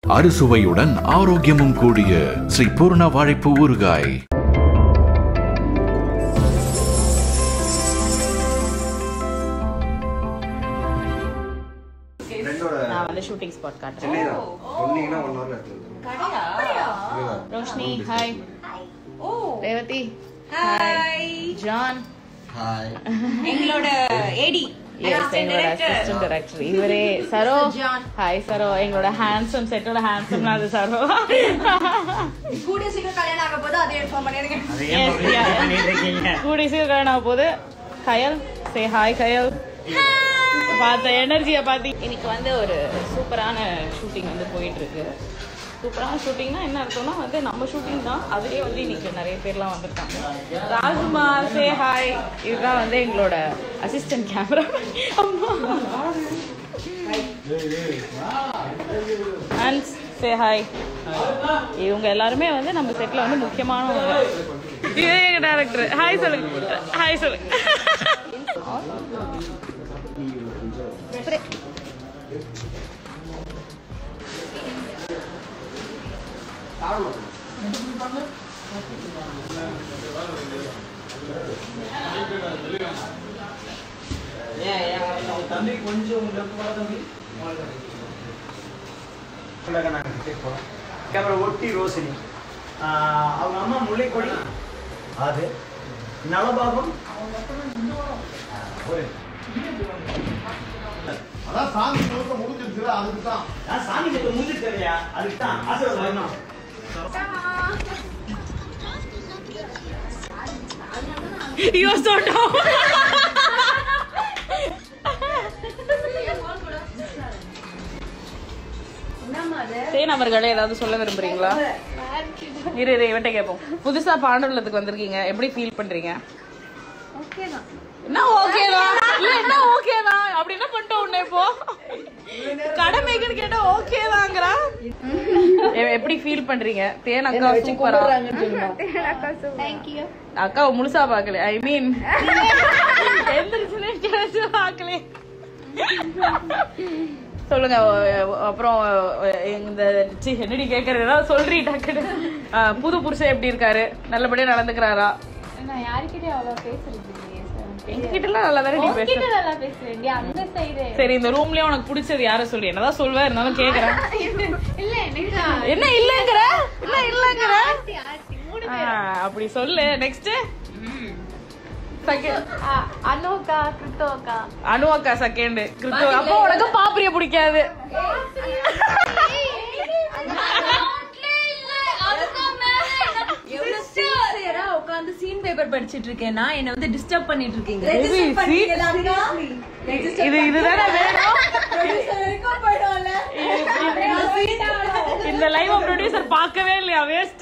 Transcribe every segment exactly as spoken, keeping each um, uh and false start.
அறுசுவையுடன் ஆரோக்கியமும் கூடிய ஸ்ரீ பூர்ண வாழைப்பூ ஊறுகாய். ஷூட்டிங் ஸ்பாட் காட்டுறேன். Roshini hi, Revathi hi, John hi, எங்களோட ஏடி எங்களோட அசிஸ்டன்ட் டைரக்டர் இவரே சரோ ஹாய் சரோ, எங்களோட ஹேண்ட்ஸம் செட்டோட ஹேண்ட்ஸம் அது சரோ. கூடிய சீக்கிரம் கல்யாணம் ஆக போது அதே இன்ஃபார்ம் பண்ணிருங்க. கூடிய சீக்கிரம் கல்யாணம் ஆக போது. கயல் சே ஹாய் கயல், பார்த்த எனர்ஜியை பார்த்தி. இன்னைக்கு வந்து ஒரு சூப்பரான ஷூட்டிங் வந்து போயிட்டு இருக்கு. சூப்பரான ஷூட்டிங்னா என்ன அர்த்தம்னா வந்து நம்ம ஷூட்டிங் தான், அதுலேயே வந்து இன்னைக்கு நிறைய பேர்லாம் வந்திருக்காங்க. ராஜுமா சே ஹாய், இதுதான் வந்து எங்களோட assistant camera. Hans say hi. இவங்க எல்லாருமே வந்து நம்ம செட்டில் வந்து முக்கியமானவங்க. இது எங்க டைரக்டர். ஹாய் சொல்லுங்க, ஹாய் சொல்லுங்க. ஒட்டி ரோசினி, அவங்க அம்மா முல்லைக்கொடி, அது நலபாகம். அதான் சாமி முழுக்க முடிஞ்சிருச்சு, அதுக்கு தான் சாமி கிட்ட முடிஞ்சிருச்சு இல்லையா, அதுக்கு தான் ஆசீர்வாதம். You are so dumb. சேன் அவர்களே ஏதாவது சொல்ல விரும்புறீங்களா? இரு இரு இவன்ட்ட கேட்போம். புதுசா பாண்டவலத்துக்கு வந்திருக்கீங்க, எப்படி ஃபீல் பண்றீங்க? என்ன ஓகேதான் இல்ல என்ன ஓகேதான் அப்படி என்ன பண்ணிட்டோம் உன்ன இப்போ கடமைக்குன்னு கேட்டா ஓகேதாங்கிறா. எப்படி ஃபீல் பண்றீங்க? தேன் அக்கா சூப்பரா. அக்காவை முழுசா பாக்கல, ஐ மீன் எந்திரிச்சு பாக்கல. சொல்லுங்க. அப்புறம் இந்த என்னடி கேக்குறது, ஏதாவது சொல்றீ டக்குனு. புது புருஷன் எப்படி இருக்காரு? நல்லபடியா நடந்துக்கிறாரா? யாருக்கிட்டயும் அவ்வளவு பேசுறது என்கிட்டலாம் நல்லா தானே நீ பேசுற. சரி, இந்த ரூம்லயே உனக்கு பிடிச்சது யார சொல்லி? என்னதான் சொல்வ, இருந்தாலும் கேக்குறேன். என்ன இல்லங்கிற என்ன இல்லங்கிற அப்படி சொல்லு. நெக்ஸ்ட் அனுக்கா கிருத்தோக்கா. அனு அக்கா செகண்ட், கிருத்தோ. அப்போ உனக்கு பாப்பிரிய பிடிக்காது. உட்கார்ந்து சீன் பேப்பர் படிச்சிட்டு இருக்கேன்னா என்ன வந்து டிஸ்டர்ப் பண்ணிட்டு இருக்கீங்க. இது இதுதானே வேணும். இந்த லைவ் ப்ரொடியூசர் பார்க்கவே இல்லையா? வேஸ்ட்.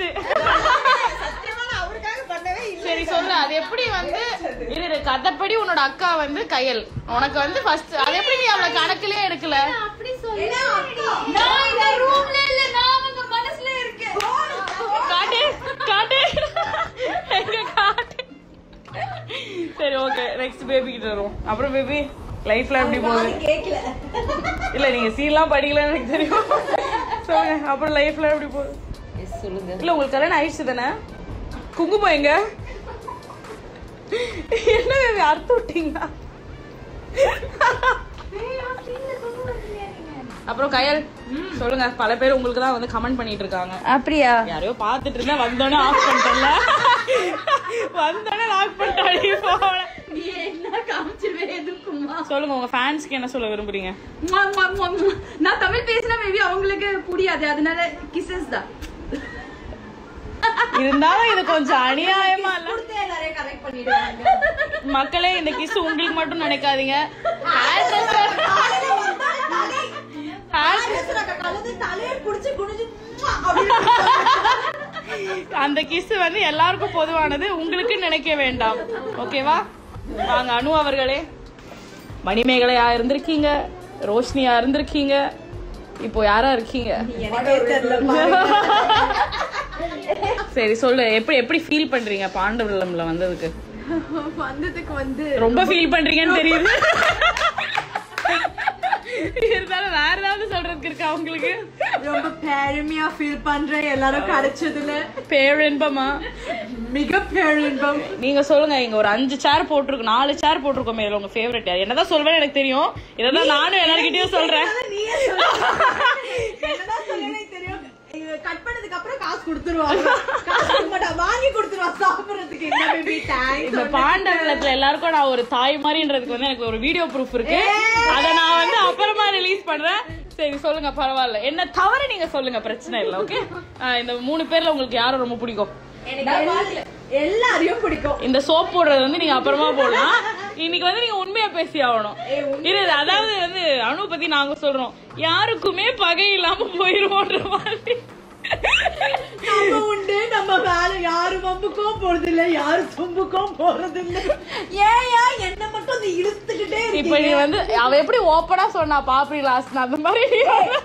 சரி சொல்லு, அது எப்படி வந்து இது கதைப்படி உன்னோட அக்கா வந்து கயல், உனக்கு வந்து ஃபர்ஸ்ட் அது எப்படி நீ அவளை கணக்கிலே எடுக்கல? அப்படி சொல்லு. நான் இந்த ரூம்ல இல்ல, நான் அவங்க மனசுல இருக்கேன். காட்டு காட்டு எங்க காட்டு. சரி ஓகே, நெக்ஸ்ட் பேபி கிட்ட வருவோம். அப்புறம் பேபி லைஃப்ல எப்படி போகுது? இல்ல நீங்க சீன்லாம் படிக்கலன்னு எனக்கு தெரியும். சொல்லுங்க, அப்புறம் லைஃப்ல எப்படி போகுது சொல்லுங்க. இல்ல உங்களுக்கு கல்யாணம் ஆயிடுச்சு தானே? குங்குமம் எங்க? என்ன பேபி அறுத்து விட்டீங்களா? அப்புறம் கயல் சொல்லுங்க. பல பேர் உங்களுக்கு தான் வந்து கமெண்ட் பண்ணிட்டு இருக்காங்க. அப்படியா? யாரையோ பாத்துட்டு இருந்தா வந்தோடனே ஆஃப் பண்ணிட்டல, வந்தோடனே லாக் பண்ணிட்டாடி போன. நீ என்ன காமிச்சிருவே எதுக்குமா? சொல்லுங்க, உங்க ஃபேன்ஸ்க்கு என்ன சொல்ல விரும்புறீங்க? நான் தமிழ் பேசினா மேபி அவங்களுக்கு புரியாது, அதனால கிசஸ் தான். இருந்தாலும் இது கொஞ்சம் அநியாயமா இல்ல? நிறைய கரெக்ட் பண்ணிடுவாங்க. மக்களே, இந்த கிஸ் உங்களுக்கு மட்டும் நினைக்காதீங்க. அந்த கிஸ் வந்து எல்லாருக்கும் பொதுவானது, உங்களுக்கு நினைக்க வேண்டாம். ஓகேவா? வாங்க அனு அவர்களே. மணிமேகலையா இருந்திருக்கீங்க, ரோஷினியா இருந்திருக்கீங்க, இப்போ யாரா இருக்கீங்க? சரி சொல்லு, எப்படி எப்படி ஃபீல் பண்றீங்க பாண்டவலம்ல வந்ததுக்கு? வந்ததுக்கு வந்து ரொம்ப ஃபீல் பண்றீங்கன்னு தெரியுது. இருந்தாலும் வேற ஏதாவது சொல்றதுக்கு இருக்கா உங்களுக்கு? ரொம்ப பெருமையா ஃபீல் பண்றேன் எல்லாரும் கிடைச்சதுல. பேரின்பமா? மிக பேரின்பம். நீங்க சொல்லுங்க. இங்க ஒரு அஞ்சு சேர் போட்டிருக்கோம், நாலு சேர் போட்டிருக்கோம். மேல உங்க ஃபேவரட் யார்? என்னதான் சொல்வேன்னு எனக்கு தெரியும். இதான் நானும் எல்லார்கிட்டயும் சொல்றேன். என்னதான் சொல்லுவேன்னு தெரியும். கட் பண்ணதுக்கு அப்புறம் காசு கொடுத்துருவாங்க. காசு கொடுக்க மாட்டாங்க, வாங்கி கொடுத்துருவாங்க சாப்பிடுறதுக்கு. என்ன பேபி தேங்க்ஸ். இந்த பாண்டவலத்துல எல்லாருக்கும் நான் ஒரு தாய் மாதிரின்றதுக்கு வந்து எனக்கு ஒரு வீடியோ ப்ரூஃப் இருக்கு. அத நான் வந்து அப்புறமா ரிலீஸ் பண்றேன். சரி சொல்லுங்க, பரவாயில்ல. என்ன தவிர நீங்க சொல்லுங்க, பிரச்சனை இல்லை. ஓகே, இந்த மூணு பேர்ல உங்களுக்கு யாரும் ரொம்ப பிடிக்கும்? எல்லாரையும் பிடிக்கும். இந்த சோப் போடுறது வந்து நீங்க அப்புறமா போடலாம். இன்னைக்கு வந்து நீங்க உண்மையா பேசி ஆகணும். இது அதாவது வந்து அனு பத்தி நாங்க சொல்றோம், யாருக்குமே பகை இல்லாம போயிருவோன்ற மாதிரி. நம்ம உண்டு, நம்ம வேற யாரும் வம்புக்கும் போறது இல்ல, யாரும் சொம்புக்கும் போறது இல்ல. ஏயா என்ன மட்டும் அது இழுத்துக்கிட்டே இருக்கு. இப்ப நீ வந்து அவ எப்படி ஓப்பனா சொன்னா பாப்பி லாஸ்ட் அந்த மாதிரி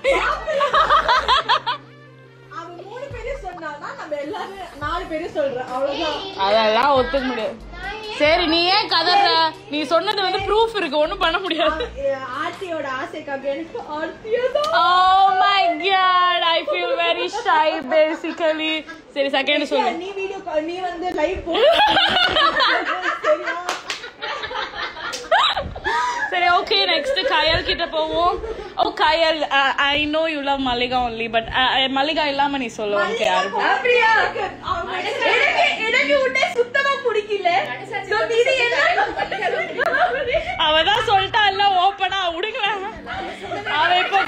அதெல்லாம் ஒத்துக்க முடியாது. சரி, நீ ஏன் கதற? நீ சொன்னது வந்து ப்ரூஃப் இருக்கு, ஒண்ணும் பண்ண முடியாது. ஆர்த்தியோட ஆசைக்காக எனக்கு ஆர்த்தியா தான். Oh my god, I feel very shy basically. சரி, செகண்ட் சொல்லு. நீ வீடியோ நீ வந்து லைவ் போடு. சரியா? சரி, ஓகே, நெக்ஸ்ட் கயல் கிட்ட போவோம். Oh Kayal, I know you love Mallika only, but Mallika இல்லாம நீ சொல்லு. ஓகே, யாரு? அப்படியா? எனக்கு எனக்கு உன்னை சுத்தமா பிடிக்கல. சோ நீ என்ன? அவதான் சொல்லிட்டா எல்லாம் ஓப்பனா விடுங்களேன். அவ இப்போ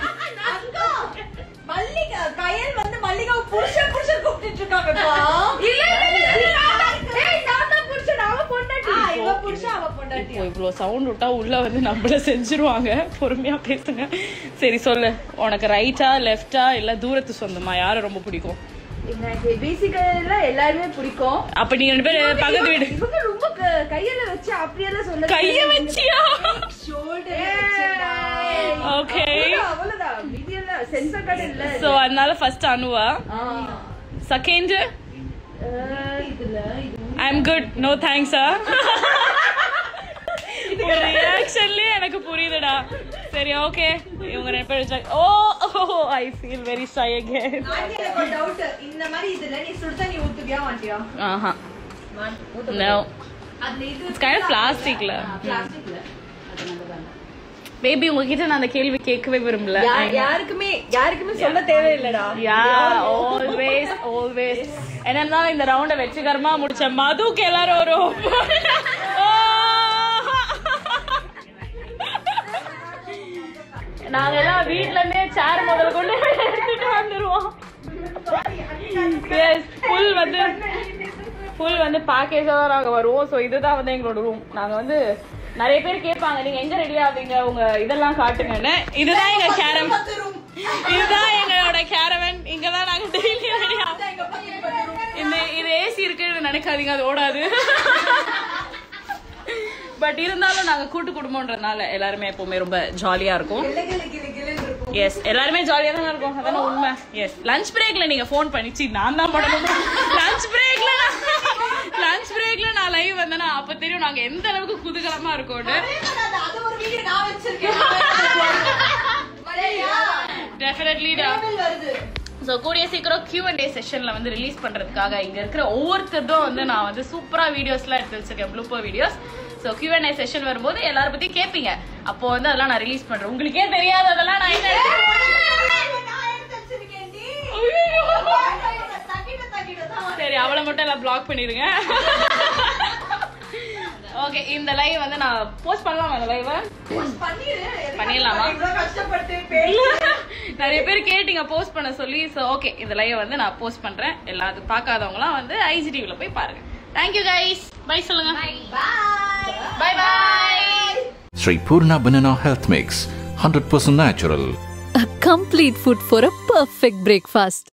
மல்லிகா கயல் வந்து மல்லிகா புருஷன் புருஷன் கூப்பிட்டு இருக்காங்கப்பா. இல்ல இல்ல, ஏய் நான் தான் புருஷன், அவ பொண்டாட்டி. இவ புருஷன், அவ பொண்டாட்டி. இப்போ இவ்ளோ சவுண்ட் விட்டா உள்ள வந்து நம்மள செஞ்சிருவாங்க. பொறுமையா பேசுங்க. சரி சொல்லு, உனக்கு ரைட்டா லெஃப்டா இல்ல தூரத்து சொந்தமா யாரை ரொம்ப பிடிக்கும்? எனக்கு பேசிக்கலா எல்லாருமே பிடிக்கும். அப்ப நீங்க ரெண்டு பேரும் பக்கத்து வீடு. இவங்க ரொம்ப கையில வச்சு அப்படியெல்லாம் சொல்ல. கைய வச்சியா? ஷோல்டர் வச்சுடா. ஓகே, அவ்வளவுதான். வீடியோல சென்சார் கார்டு இல்ல. சோ அதனால ஃபர்ஸ்ட் அனுவா. செகண்ட் இதுல I am good, no thanks. ஒரு ரியாக்ஷன்லயே எனக்கு புரியுதுடா. சரி, ஓகே, இவங்க ரெண்டு பேரும். Oh I feel very shy again. எனக்கு ஒரு டவுட். இந்த மாதிரி இதுல நீ சுடு தண்ணி ஊத்துவியா மாட்டியா? ஆஹா, நோ. அது இது இட்ஸ் கைண்ட் ஆஃப் பிளாஸ்டிக்ல. பிளாஸ்டிக்ல. பேபி, உங்ககிட்ட நான் அந்த கேள்வி கேட்கவே விரும்பல. யாருக்குமே யாருக்குமே சொல்ல தேவையில்லடா. யா, ஆல்வேஸ் ஆல்வேஸ். என்னன்னா இந்த ரவுண்ட வெற்றிகரமா முடிச்ச மதுக்கு எல்லாரும் ஒரு நாங்க எல்லாம் வீட்ல இருந்தே சேர் முதல்ல கொண்டு எடுத்துட்டு வந்துருவோம். எஸ், ஃபுல் வந்து ஃபுல் வந்து பேக்கேஜா தான் நாங்க வருவோம். ஸோ இதுதான் வந்து எங்களோட ரூம். நாங்க வந்து நிறைய பேர் கேட்பாங்க, நீங்க எங்க ரெடி ஆவீங்க, உங்க இதெல்லாம் காட்டுங்கன்னு. இதுதான் எங்க கேரம், இதுதான் எங்களோட கேரவன். இங்கதான் நாங்க டெய்லி ரெடி ஆவோம். இந்த இது ஏசி இருக்குன்னு நினைக்காதீங்க, அது ஓடாது. பட் இருந்தாலும் நாங்க கூட்டு குடும்பம்ன்றதுனால எல்லாருமே எப்பவுமே ரொம்ப ஜாலியா இருக்கும். எஸ், எல்லாருமே ஜாலியா தான் இருக்கும். அதான உண்மை. எஸ், லஞ்ச் பிரேக்ல நீங்க போன் பண்ணிச்சு நான் தான் பண்ணணும். லஞ்ச் பிரேக்ல லஞ்ச் பிரேக்ல நான் லைவ் வந்தேன்னா அப்ப தெரியும் நாங்க எந்த அளவுக்கு குதூகலமா இருக்கோம்னு. டெஃபினெட்லி டா. ஸோ கூடிய சீக்கிரம் கியூ அண்ட் ஏ செஷன்ல வந்து ரிலீஸ் பண்றதுக்காக இங்க இருக்கிற ஒவ்வொருத்தரும் வந்து நான் வந்து சூப்பரா வீடியோஸ்லாம் எடுத்து வச்சிருக்கேன், blooper videos. So Q and A session வரும்போது எல்லாரும் பத்தி கேட்பீங்க. அப்போ வந்து அதெல்லாம் நான் ரிலீஸ் பண்றேன். உங்களுக்கே தெரியாது அதெல்லாம் நான் என்ன. சரி, அவளை மட்டும் எல்லாம் பிளாக் பண்ணிருங்க. ஓகே, இந்த லைவ் வந்து நான் போஸ்ட் பண்ணலாமா? இந்த லைவ் பண்ணிடலாமா? நிறைய பேர் கேட்டீங்க போஸ்ட் பண்ண சொல்லி. ஸோ ஓகே, இந்த லைவ் வந்து நான் போஸ்ட் பண்றேன். எல்லாரும் பார்க்காதவங்களாம் வந்து ஐஜிடிவில போய் பாருங்க. Thank you guys. பை சொல்லுங்க. Bye bye. Sri Purna Banana Health Mix, one hundred percent natural. A complete food for a perfect breakfast.